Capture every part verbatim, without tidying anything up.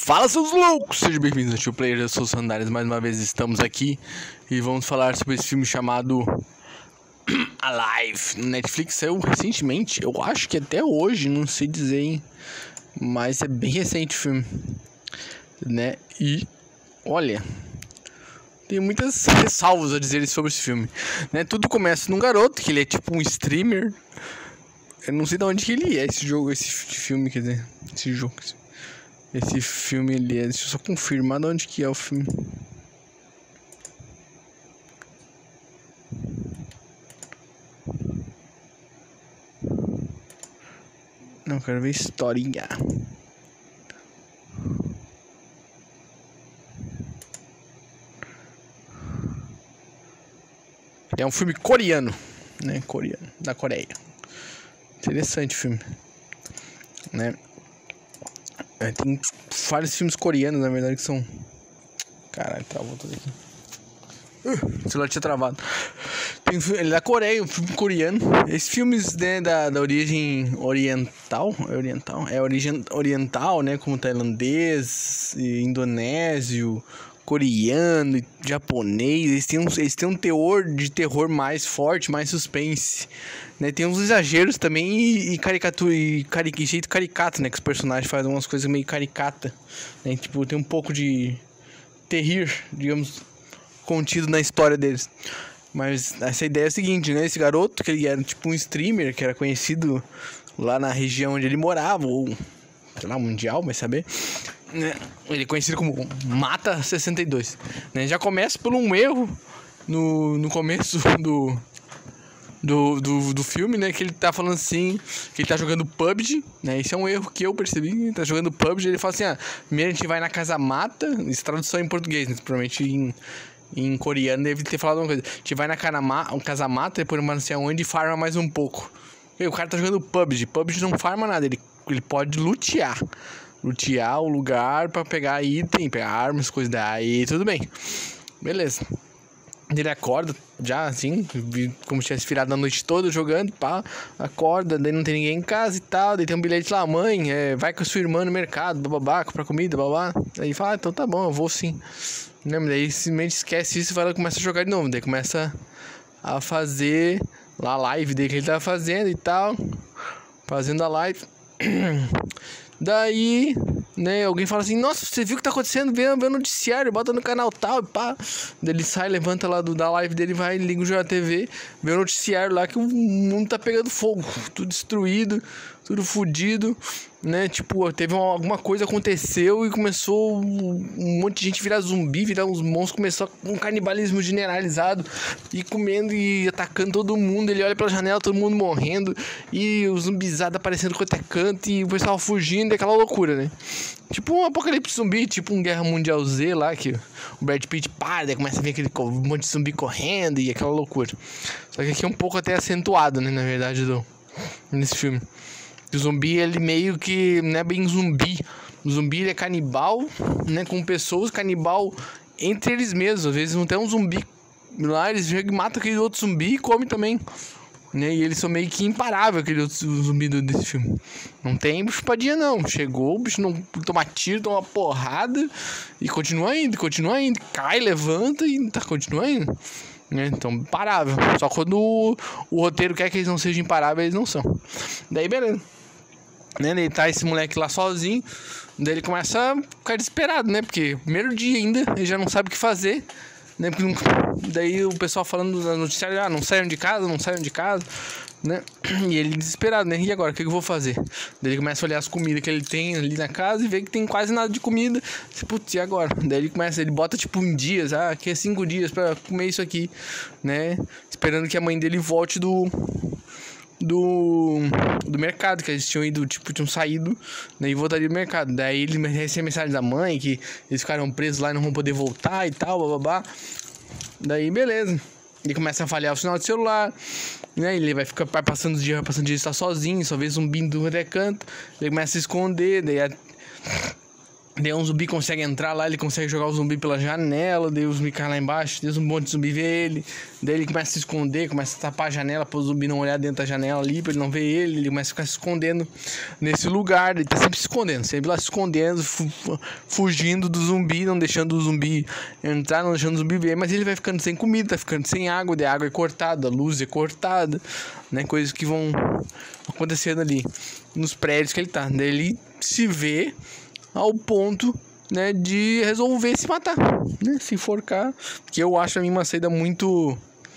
Fala, seus loucos! Sejam bem-vindos ao Tio Player, eu sou o Sandares, mais uma vez estamos aqui e vamos falar sobre esse filme chamado Alive. No Netflix saiu recentemente, eu acho que até hoje, não sei dizer, hein? Mas é bem recente o filme, né? E, olha, tem muitas ressalvas a dizer sobre esse filme, né? Tudo começa num garoto, que ele é tipo um streamer. Eu não sei de onde que ele é, esse jogo, esse filme, quer dizer, esse jogo, esse filme ele é, deixa eu só confirmar de onde que é o filme. Não, quero ver historinha. É um filme coreano, né, coreano, da Coreia. Interessante o filme, né? É, tem vários filmes coreanos, na verdade, que são... Caralho, travou tudo aqui. Uh, o celular tinha travado. Tem um filme, ele é da Coreia, um filme coreano. Esses filmes, né, da, da origem oriental, é oriental? É origem oriental, né, como tailandês, indonésio, coreano, japonês. Eles têm, um, eles têm um teor de terror mais forte, mais suspense, né? Tem uns exageros também e, e caricatura, e cari, jeito caricato, né? Que os personagens fazem umas coisas meio caricata, né? Tipo, tem um pouco de terrir, digamos, contido na história deles. Mas essa ideia é a seguinte, né? Esse garoto, que ele era tipo um streamer, que era conhecido lá na região onde ele morava, ou, sei lá, mundial, vai saber, né? Ele é conhecido como Mata sessenta e dois, né? Já começa por um erro no, no começo do, do, do, do filme, né? Que ele tá falando assim, que ele tá jogando P U B G, né? Esse é um erro que eu percebi, ele tá jogando P U B G, ele fala assim, ah, primeiro a gente vai na casa mata, isso é tradução em português, né? Provavelmente em, em coreano deve ter falado uma coisa, a gente vai na casa mata, depois não sei aonde e farma mais um pouco. E o cara tá jogando P U B G, P U B G não farma nada, ele, ele pode lutear. Lutear o lugar pra pegar item, pegar armas, coisas daí, tudo bem. Beleza. Ele acorda já, assim, como se tivesse virado a noite toda jogando, pá, acorda, daí não tem ninguém em casa e tal, daí tem um bilhete lá, mãe, é, vai com a sua irmã no mercado, bababá, comprar comida, babá. Daí fala, ah, então tá bom, eu vou sim. Né? Daí simplesmente esquece isso e vai lá, começa a jogar de novo, daí começa a fazer lá a live dele que ele tava fazendo e tal, fazendo a live. Daí, né, alguém fala assim, nossa, você viu o que tá acontecendo? Vê, vê o noticiário, bota no canal tal, e pá. Daí ele sai, levanta lá do, da live dele, vai, liga o Jornal T V, vê o noticiário lá que o mundo tá pegando fogo, tudo destruído, tudo fodido, né, tipo, teve uma, alguma coisa aconteceu e começou um monte de gente virar zumbi, virar uns monstros, começou um canibalismo generalizado, e comendo e atacando todo mundo, ele olha pela janela, todo mundo morrendo, e os zumbizada aparecendo quanto é canto, e o pessoal fugindo, e aquela loucura, né, tipo um apocalipse zumbi, tipo um Guerra Mundial Z lá, que o Brad Pitt para, daí começa a vir aquele monte de zumbi correndo, e aquela loucura, só que aqui é um pouco até acentuado, né, na verdade, do, nesse filme. O zumbi, ele meio que não é bem zumbi. O zumbi, ele é canibal, né? Com pessoas, canibal entre eles mesmos. Às vezes não tem um zumbi lá, eles matam aquele outro zumbi e comem também, né? E eles são meio que imparáveis, aquele outro zumbi desse filme. Não tem chupadinha, não. Chegou, o bicho não toma tiro, toma porrada e continua indo, continua indo. Cai, levanta e tá, continua indo. Né? Então, imparável. Só quando o, o roteiro quer que eles não sejam imparáveis, eles não são. Daí, beleza. Né? Ele tá esse moleque lá sozinho. Daí ele começa a ficar desesperado, né? Porque primeiro dia ainda, ele já não sabe o que fazer, né? Porque não... Daí o pessoal falando na noticiária, ah, não saiam de casa, não saiam de casa, né? E ele desesperado, né? E agora, o que eu vou fazer? Daí ele começa a olhar as comidas que ele tem ali na casa e vê que tem quase nada de comida. Putz, e agora? Daí ele começa, ele bota tipo em dias, ah, aqui é cinco dias pra comer isso aqui, né? Esperando que a mãe dele volte do... do do mercado, que eles tinham ido, tipo, tinham saído, né, e voltaria do mercado. Daí ele recebe mensagem da mãe que eles ficaram presos lá e não vão poder voltar e tal, bababá. Daí beleza, ele começa a falhar o sinal de celular, né, ele vai ficar vai passando os dias, vai passando os dias, tá sozinho, só vê zumbi do recanto, ele começa a se esconder, daí a... Daí um zumbi consegue entrar lá, ele consegue jogar o zumbi pela janela, daí o zumbi cai lá embaixo, daí um monte de zumbi vê ele, daí ele começa a se esconder, começa a tapar a janela para o zumbi não olhar dentro da janela ali, pra ele não ver ele, ele começa a ficar se escondendo nesse lugar, ele tá sempre se escondendo, sempre lá se escondendo, fu fugindo do zumbi, não deixando o zumbi entrar, não deixando o zumbi ver, mas ele vai ficando sem comida, tá ficando sem água, daí a água é cortada, a luz é cortada, né, coisas que vão acontecendo ali nos prédios que ele tá, daí ele se vê ao ponto, né, de resolver se matar, né, se enforcar, que eu acho a mim uma saída muito,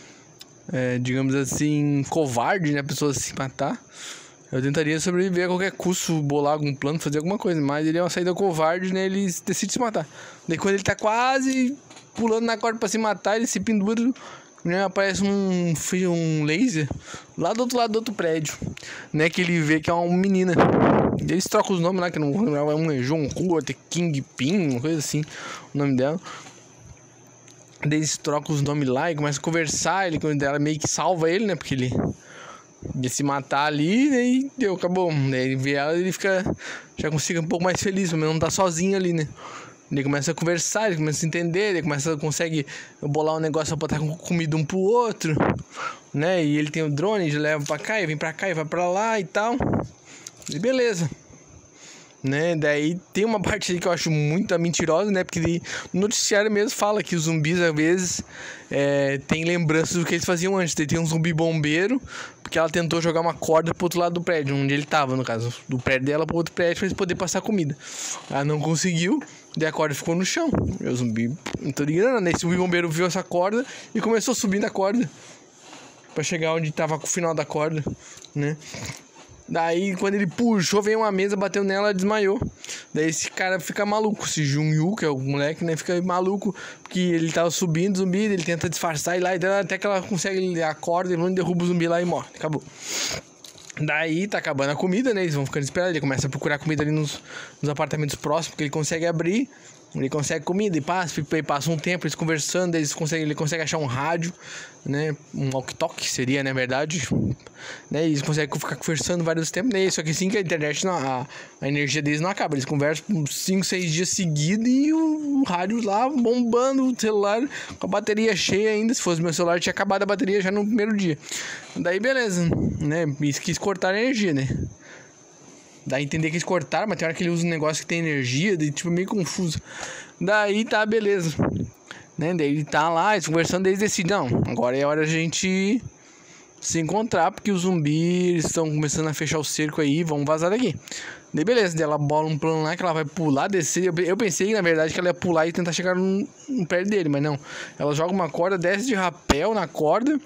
é, digamos assim, covarde, né, a pessoa se matar. Eu tentaria sobreviver a qualquer custo, bolar algum plano, fazer alguma coisa, mas ele é uma saída covarde, né, ele decide se matar. Daí quando ele tá quase pulando na corda pra se matar, ele se pendura, né, aparece um, um laser lá do outro lado do outro prédio, né, que ele vê que é uma menina. Eles trocam os nomes lá, que não é um João Ku, outro é King Pin, uma coisa assim, o nome dela. Daí eles trocam os nomes lá e começam a conversar, ele, ela meio que salva ele, né, porque ele ia se matar ali, daí deu, acabou. Daí ele vê ela e ele fica, já consiga um pouco mais feliz, mas não tá sozinho ali, né. Ele começa a conversar, ele começa a entender, ele começa a consegue bolar um negócio pra botar comida um pro outro, né, e ele tem o drone, ele leva pra cá, e vem pra cá e vai pra lá e tal. E beleza, né, daí tem uma parte ali que eu acho muito mentirosa, né, porque no noticiário mesmo fala que os zumbis às vezes é, tem lembranças do que eles faziam antes. Daí tem um zumbi bombeiro, porque ela tentou jogar uma corda pro outro lado do prédio, onde ele tava, no caso, do prédio dela pro outro prédio, pra eles poderem passar comida. Ela não conseguiu, daí a corda ficou no chão, e o zumbi, não tô ligando, né, esse zumbi bombeiro viu essa corda e começou a subir na corda, pra chegar onde tava o final da corda, né. Daí, quando ele puxou, veio uma mesa, bateu nela, desmaiou. Daí esse cara fica maluco, esse Jun-Yu, que é o moleque, né, fica maluco, porque ele tava subindo o zumbi, ele tenta disfarçar e lá, e até que ela consegue a corda, ele derruba o zumbi lá e morre, acabou. Daí tá acabando a comida, né, eles vão ficando esperados, ele começa a procurar comida ali nos, nos apartamentos próximos, que ele consegue abrir. Ele consegue comida e passa, e passa um tempo eles conversando, eles conseguem, ele consegue achar um rádio, né, um walkie-talkie seria, na verdade, né, e eles conseguem ficar conversando vários tempos, né, só que assim que a internet, não, a, a energia deles não acaba, eles conversam por cinco, seis dias seguidos e o, o rádio lá bombando, o celular com a bateria cheia ainda, se fosse meu celular tinha acabado a bateria já no primeiro dia. Daí beleza, né, eles quis cortar a energia, né. Dá a entender que eles cortaram, mas tem hora que ele usa um negócio que tem energia, daí tipo meio confuso. Daí tá, beleza. Né? Daí ele tá lá, eles conversando, eles decidem, não, agora é hora de a gente se encontrar, porque os zumbis estão começando a fechar o cerco aí, vão vazar daqui. Daí beleza, daí ela bola um plano lá que ela vai pular, descer. Eu pensei, na verdade, que ela ia pular e tentar chegar no, no pé dele, mas não. Ela joga uma corda, desce de rapel na corda.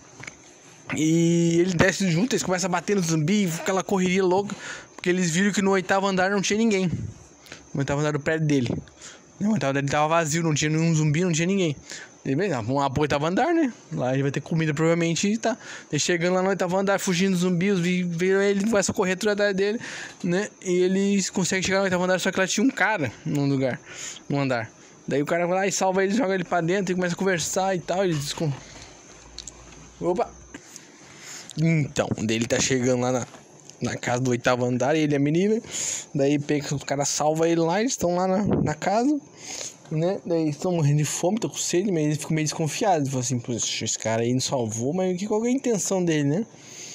E ele desce junto, eles começam a bater no zumbi, aquela correria louca. Porque eles viram que no oitavo andar não tinha ninguém. No oitavo andar do prédio dele. No oitavo andar ele tava vazio, não tinha nenhum zumbi, não tinha ninguém. Ele, bem, vamos lá pro oitavo andar, né? Lá ele vai ter comida provavelmente e tá. Ele chegando lá no oitavo andar, fugindo dos zumbis, viram ele, começa a correr atrás dele, né? E eles conseguem chegar no oitavo andar, só que lá tinha um cara num lugar, num andar. Daí o cara vai lá e salva ele, joga ele pra dentro e começa a conversar e tal. Eles descom... Opa! Então, daí ele tá chegando lá na... na casa do oitavo andar, ele e a menina. Daí pega, os caras salvam ele lá, eles estão lá na, na casa, né? Daí estão morrendo de fome, estão com sede, mas eles ficam meio desconfiados. Falam assim, poxa, esse cara aí não salvou, mas que, qual é a intenção dele, né?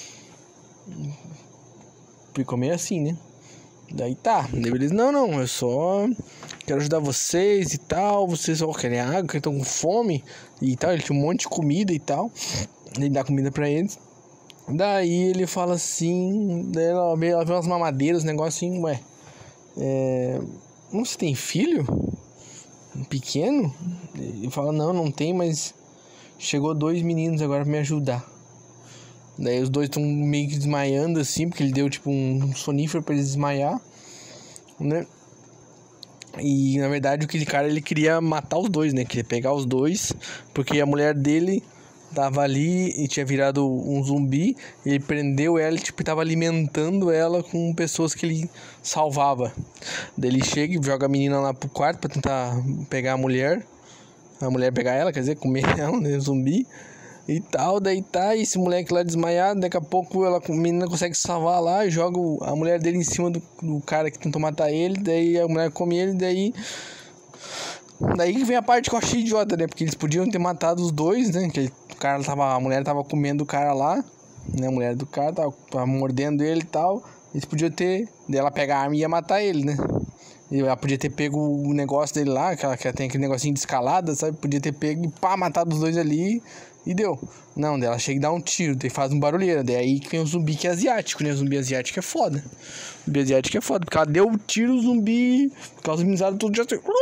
Ficou meio assim, né? Daí tá, daí eles, não, não, eu só quero ajudar vocês e tal, vocês só querem água, que estão com fome e tal. Ele tinha um monte de comida e tal, ele dá comida pra eles. Daí ele fala assim, daí ela vê, ela vê umas mamadeiras, um negócio assim, ué, é, você tem filho? Um pequeno? Ele fala, não, não tem, mas chegou dois meninos agora pra me ajudar. Daí os dois estão meio que desmaiando assim, porque ele deu tipo um sonífero pra eles desmaiar, né? E na verdade aquele cara, ele queria matar os dois, né? Queria pegar os dois, porque a mulher dele tava ali e tinha virado um zumbi. Ele prendeu ela e tipo, tava alimentando ela com pessoas que ele salvava. Daí ele chega e joga a menina lá pro quarto pra tentar pegar a mulher. A mulher pegar ela, quer dizer, comer ela, né, zumbi. e tal, daí tá, e esse moleque lá desmaiado, daqui a pouco ela, a menina consegue salvar lá, e joga a mulher dele em cima do, do cara que tentou matar ele, daí a mulher come ele, daí... Daí que vem a parte que eu achei idiota, né? Porque eles podiam ter matado os dois, né? Que o cara tava, a mulher tava comendo o cara lá, né? A mulher do cara tava, tava mordendo ele e tal. Eles podiam ter... Daí ela pega a arma e ia matar ele, né? E ela podia ter pego o negócio dele lá, que ela que tem aquele negocinho de escalada, sabe? Podia ter pego e pá, matado os dois ali e deu. Não, daí ela chega e dá um tiro, daí faz um barulheiro. Daí aí que vem o zumbi que é asiático, né? O zumbi asiático é foda. O zumbi asiático é foda, porque ela deu o tiro, o zumbi... Porque os zumbizado tudo já...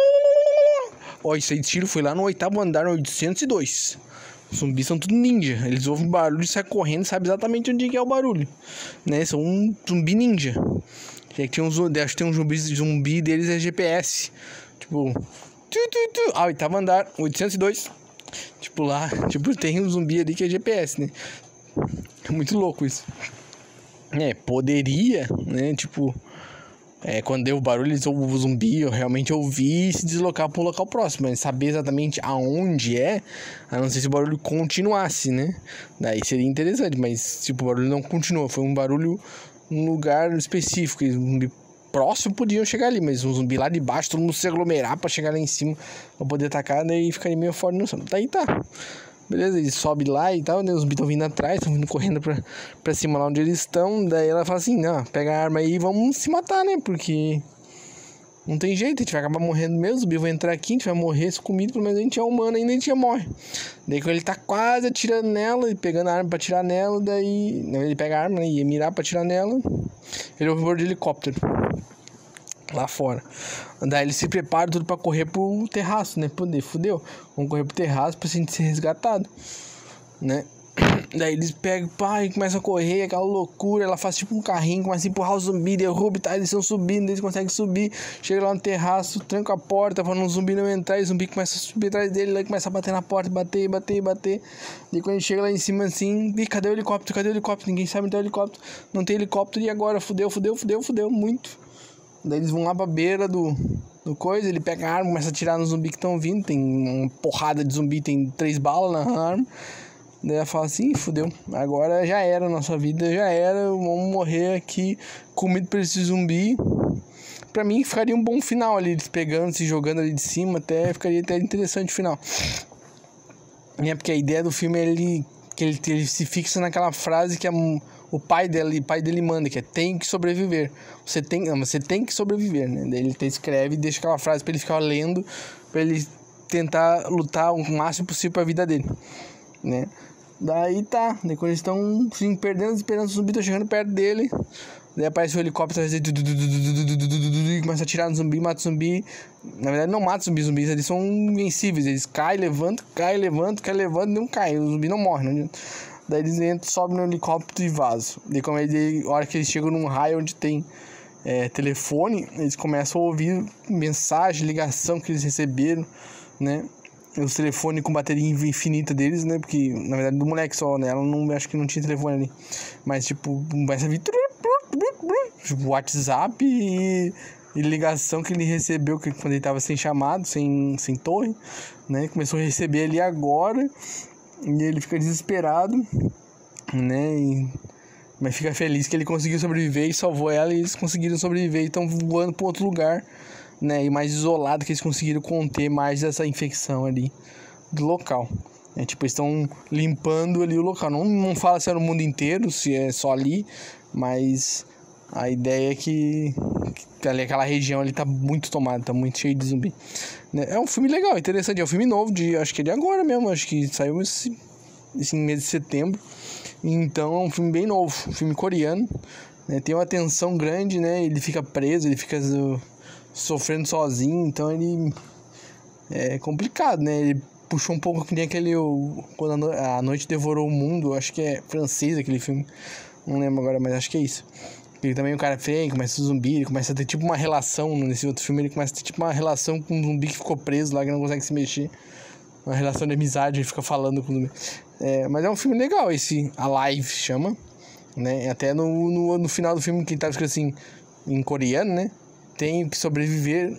Ó, esse aí tiro foi lá no oitavo andar, no oitocentos e dois. Os zumbis são tudo ninja. Eles ouvem barulho e saem correndo e sabem exatamente onde que é o barulho. Né? São um zumbi ninja. Que tinha um, acho que tem um zumbi, zumbi deles é G P S. Tipo... Tu, tu, tu. Ah, oitavo andar, oitocentos e dois. Tipo lá, tipo, tem um zumbi ali que é G P S, né? É muito louco isso. É, poderia, né? Tipo... É, quando deu o barulho, eles ouvem o zumbi, eu realmente ouvi se deslocar para um local próximo, mas saber exatamente aonde é, a não ser se o barulho continuasse, né? Daí seria interessante, mas tipo, o barulho não continuou, foi um barulho num lugar específico, e um zumbi próximo podiam chegar ali, mas um zumbi lá de baixo, todo mundo se aglomerar para chegar lá em cima, para poder atacar, daí ficaria meio fora no sono. Daí tá. Beleza, ele sobe lá e tal, né? Os zumbis estão vindo atrás, estão vindo correndo pra, pra cima lá onde eles estão. Daí ela fala assim, não, pega a arma aí e vamos se matar, né? Porque não tem jeito, a gente vai acabar morrendo mesmo. O zumbi vai entrar aqui, a gente vai morrer comido, pelo menos a gente é humano ainda, a gente já morre. Daí quando ele tá quase atirando nela, e pegando a arma pra atirar nela, daí... Não, ele pega a arma, né? Ia mirar pra atirar nela. Ele ouve o barulho de helicóptero lá fora. Daí ele se prepara tudo pra correr pro terraço, né? Poder, fudeu. Vamos correr pro terraço pra gente ser resgatado, né? Daí eles pegam, pá, e começam a correr, aquela loucura. Ela faz tipo um carrinho, começa a empurrar o zumbi, derruba e tá, eles estão subindo, eles conseguem subir. Chega lá no terraço, tranca a porta pra um zumbi não entrar, e o zumbi começa a subir atrás dele, lá começa a bater na porta, bater, bater, bater. E quando ele chega lá em cima assim, ih, cadê o helicóptero? Cadê o helicóptero? Ninguém sabe onde é o helicóptero. Não tem helicóptero, e agora? Fudeu, fudeu, fudeu, fudeu, muito. Daí eles vão lá pra beira do, do coisa, ele pega a arma, começa a atirar nos zumbis que estão vindo, tem uma porrada de zumbi, tem três balas na arma. Daí ela fala assim, fudeu, agora já era, nossa vida já era, vamos morrer aqui comido por esse zumbi. Pra mim ficaria um bom final ali, eles pegando, se jogando ali de cima, até ficaria até interessante o final. É porque a ideia do filme é ele, que ele, ele se fixa naquela frase que a... O pai dele, pai dele manda, que é tem que sobreviver. Você tem, não, você tem que sobreviver, né? Daí ele te escreve e deixa aquela frase pra ele ficar lendo, pra ele tentar lutar o máximo possível pra vida dele, né? Daí tá, daí quando eles estão assim, perdendo, esperando o zumbi, tá chegando perto dele. Daí aparece o helicóptero e começa a atirar no zumbi, mata o zumbi. Na verdade não mata os zumbis, os zumbis eles são invencíveis. Eles caem, levantam, caem, levantam, caem, levantam e não caem. O zumbi não morre, não adianta. Daí eles entram, sobem no helicóptero e vazam. Daí como ele, a hora que eles chegam num raio onde tem é, telefone, eles começam a ouvir mensagem, ligação que eles receberam, né? Os telefones com bateria infinita deles, né? Porque, na verdade, do moleque só, né? Ela não, acho que não tinha telefone ali. Mas, tipo, começa a vir tipo, WhatsApp e, e ligação que ele recebeu que, quando ele tava sem chamado, sem, sem torre, né? Começou a receber ali agora. E ele fica desesperado, né? E... Mas fica feliz que ele conseguiu sobreviver e salvou ela. E eles conseguiram sobreviver e estão voando para outro lugar, né? E mais isolado, que eles conseguiram conter mais essa infecção ali do local. É, tipo, eles estão limpando ali o local. Não, não fala se é no mundo inteiro, se é só ali, mas a ideia é que, que ali, aquela região ali tá muito tomada, tá muito cheio de zumbi. É um filme legal, interessante. É um filme novo, de, acho que é de agora mesmo. Acho que saiu esse, esse mês de setembro. Então é um filme bem novo, um filme coreano, né? Tem uma tensão grande, né? Ele fica preso, ele fica uh, sofrendo sozinho. Então ele é complicado, né? Ele puxou um pouco que nem aquele o, Quando a Noite Devorou o Mundo. Acho que é francês aquele filme, não lembro agora, mas acho que é isso. Ele também, o cara feio, começa a zumbi, ele começa a ter tipo uma relação, nesse outro filme ele começa a ter tipo uma relação com um zumbi que ficou preso lá, que não consegue se mexer. Uma relação de amizade, ele fica falando com o zumbi. É, mas é um filme legal esse, Alive chama, né? Até no, no, no final do filme, que tá escrito assim, em coreano, né? Tenho que sobreviver,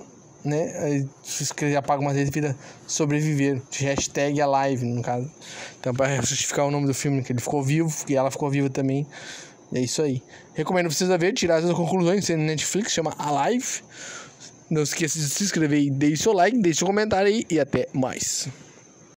né? Aí se escrever, apaga umas vezes, vira sobreviver. Hashtag Alive, no caso. Então, pra justificar o nome do filme, que ele ficou vivo, e ela ficou viva também. E é isso aí. Recomendo vocês a ver, tirar as conclusões, sendo Netflix, chama Alive. Não esqueça de se inscrever e deixe seu like, deixe seu comentário aí, e até mais.